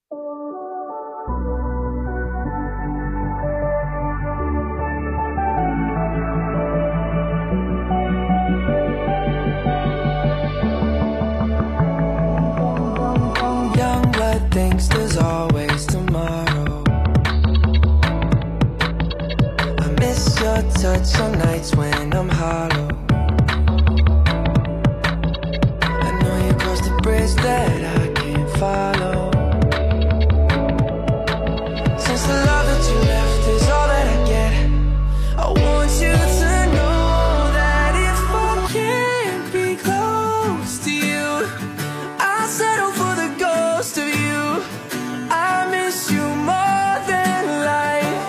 Youngblood thinks there's always tomorrow. I miss your touch on nights when I'm hollow. I know you crossed the bridge that I can't follow. Since the love that you left is all that I get, I want you to know that if I can't be close to you, I'll settle for the ghost of you. I miss you more than life.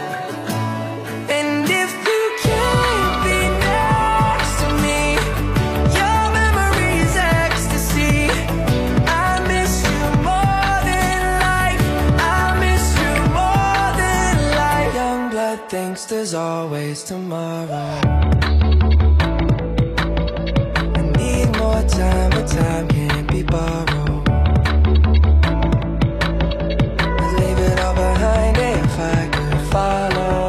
And if you can't be next to me, your memory's ecstasy. I miss you more than life. I miss you more than life. Youngblood thinks there's always tomorrow. I need more time, but time can't be borrowed. I'd leave it all behind if I could follow.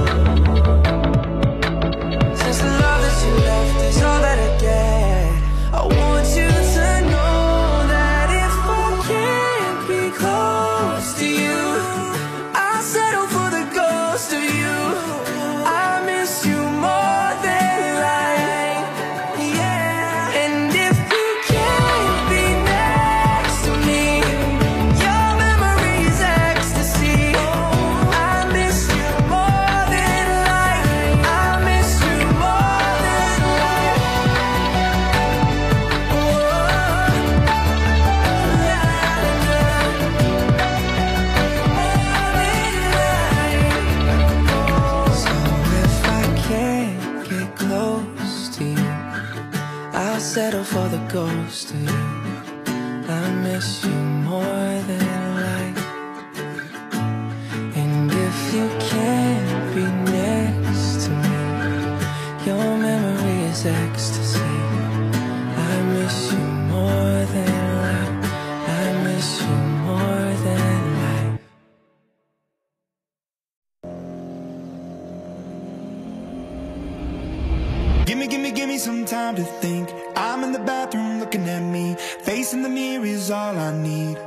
Since the love that you left is all that I get, I want you to know that if I can't be close to you, I'll settle for the ghost of you. I miss you more than life, yeah. And if you can't be next to me, your memory's ecstasy. I miss you more than life. I miss you more than life. So if I can't get close to you, I'll settle for the ghost of you. I miss you more than life. And if you can't be next to me, your memory is ecstasy. I miss you more than life. I miss you more than life. Give me some time to think. I'm in the bathroom looking at me. Facing the mirror is all I need.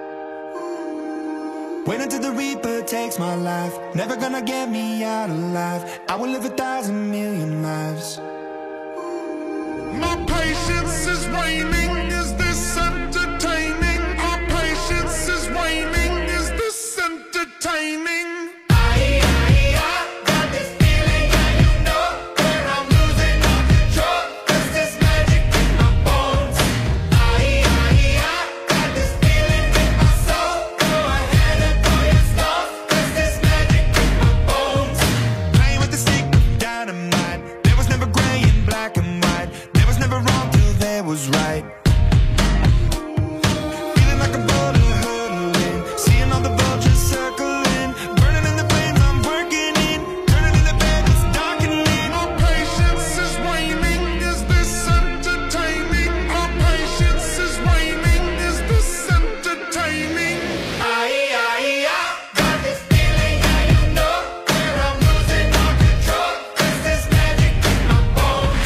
Wait until the Reaper takes my life. Never gonna get me out alive. I will live 1,000 million lives. My patience is waning, is this entertaining? Our patience is waning, is this entertaining? Got this feeling, and you know where I'm losing all control. There's this magic in my bones. Got this feeling in my soul. Go ahead and throw your stones. There's this magic in my bones. Playing with the stick of dynamite. There was never gray and black and white. There was never wrong till there was right. Feeling like a boulder hurtling, seeing all the vultures circling, burning in the flames I'm working in, turning in the bed that's darkening. Our patience is waning, is this entertaining? Our patience is waning, is this entertaining? Got this feeling, and you know where I'm losing all control. There's this magic in my bones.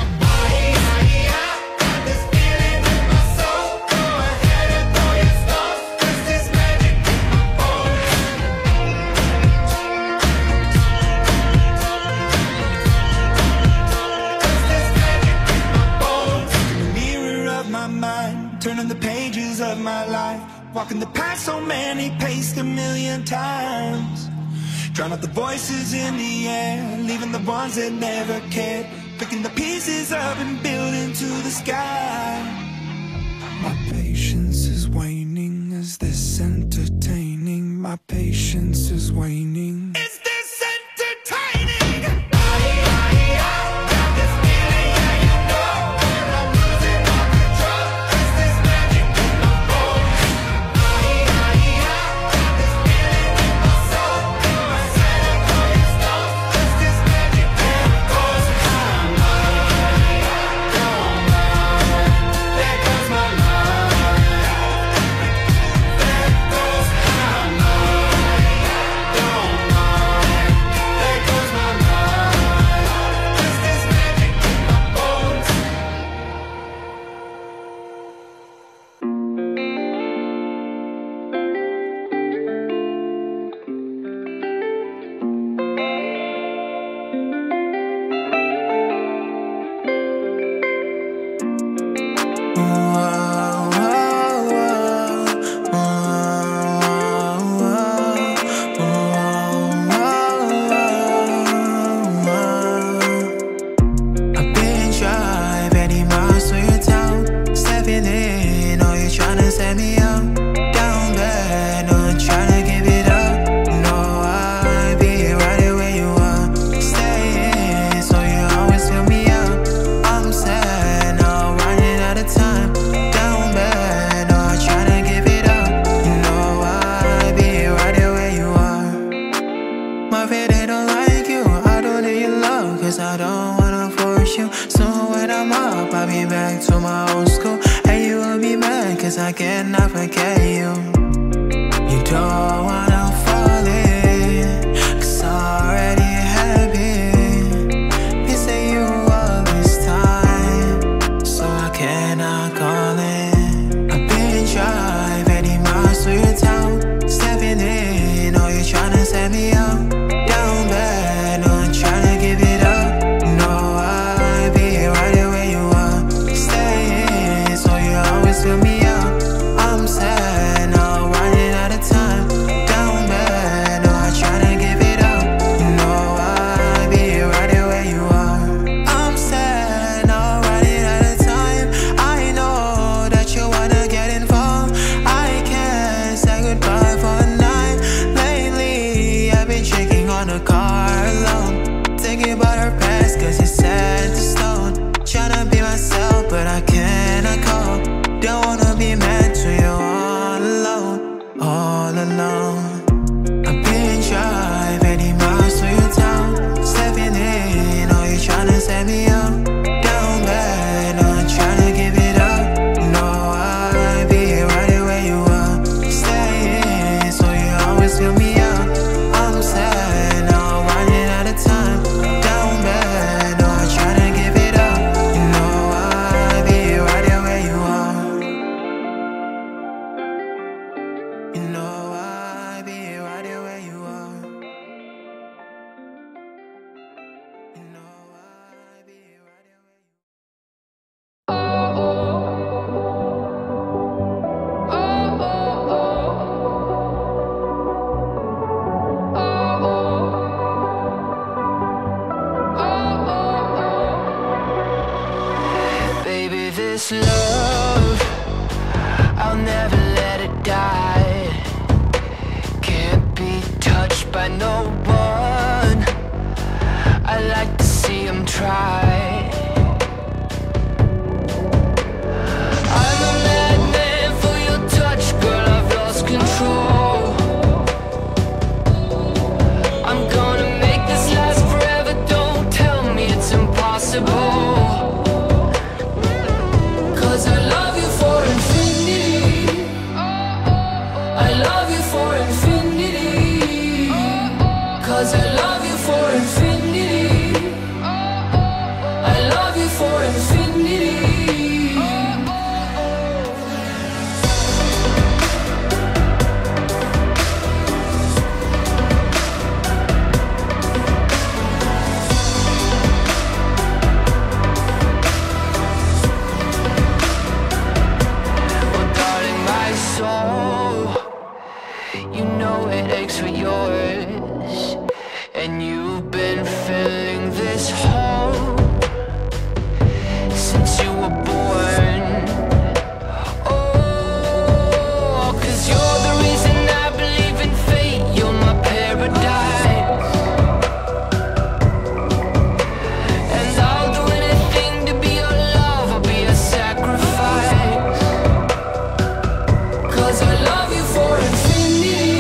Got this feeling in my soul. Go ahead and throw your stones. There's this magic in my bones. There's this magic in my bones. In the mirror of my mind, turning the pages of my life, walking the path so many paced 1,000,000 times. Drown out the voices in the air, leaving the ones that never cared, picking the pieces up and building to the sky. My patience is waning, is this entertaining? My patience is waning. Is this entertaining? Got this feeling, and you know where I'm losing all control. There's this magic in my bones. Got this feeling in my soul. Go ahead and throw your stones. There's this magic in my bones. There goes my mind. There goes cannot forget you. You don't wanna fall in, 'cause I already have been missing you all this time, so I cannot call in. I've been driving 80 miles to your town, stepping in, oh you tryna set me up. Down bad, no I'm tryna give it up. No, I'll be right where you are, staying, so you always fill me up. I'm sad, now running out of time. Down bad, no I'm tryna give it up. No, I'll be right where you are. I'm sad, now running out of time. I know that you wanna get involved. I can't say goodbye for a night. Lately, I've been shaking on the car alone, thinking about her past, 'cause it's set to stone. Tryna be myself, but I cannot cope. Don't wanna be mad to you all alone, all alone. I've been driving 80 miles to your town, stepping in, oh you tryna set me up. Down bad, no I'm tryna give it up. No, I'll be right where you are, staying, so you always fill me up. I'm sad, now running out of time. Down bad, no I'm tryna give it up. No, I'll be right where you are. You know I'll be right where you are. You know I'll be right where you are. Baby, this love, I'll never let it die. Can't be touched by no one. I like to see him try. I'm a madman for your touch, girl, I've lost control. I'm gonna make this last forever, don't tell me it's impossible. 'Cause I love you for infinity. I love you for infinity. 'Cause I love you for infinity. I love you for infinity. Well, darling, my soul, you know it aches for yours, and you've been filling this hole since you were born. Oh, 'cause you're the reason I believe in fate, you're my paradise. And I'll do anything to be your love, I'll be a sacrifice. 'Cause I love you for infinity.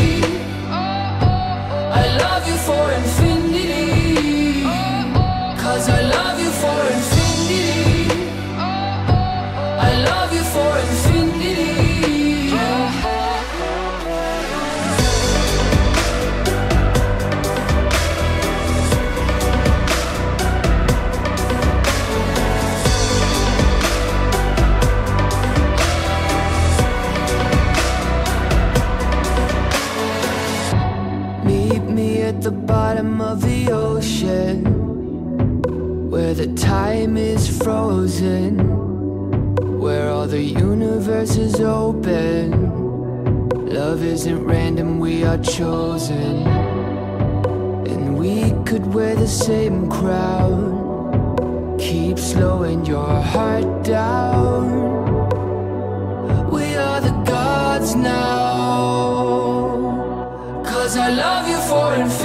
I love you for infinity. 'Cause I love you for infinity. I love you for infinity. Meet me at the bottom of the ocean, where the time is frozen, where all the universe is open. Love isn't random, we are chosen. And we could wear the same crown, keep slowing your heart down. We are the gods now. 'Cause I love you for infinity.